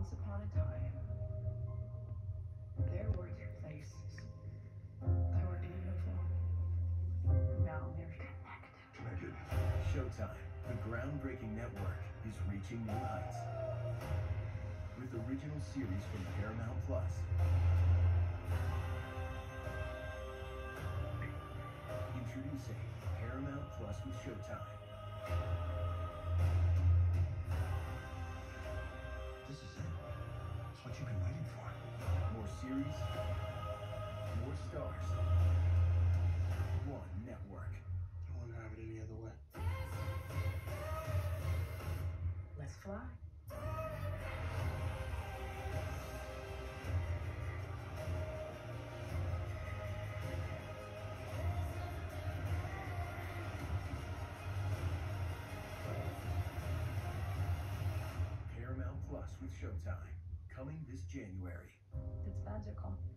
Once upon a time, there were two places that were beautiful. Now they're connected. Showtime, the groundbreaking network, is reaching new heights. With original series from Paramount Plus. Introducing Paramount Plus with Showtime. This is it. It's what you've been waiting for. More series, more stars, one network. I wouldn't have it any other way. Let's fly. Paramount Plus with Showtime, coming this January. It's magical.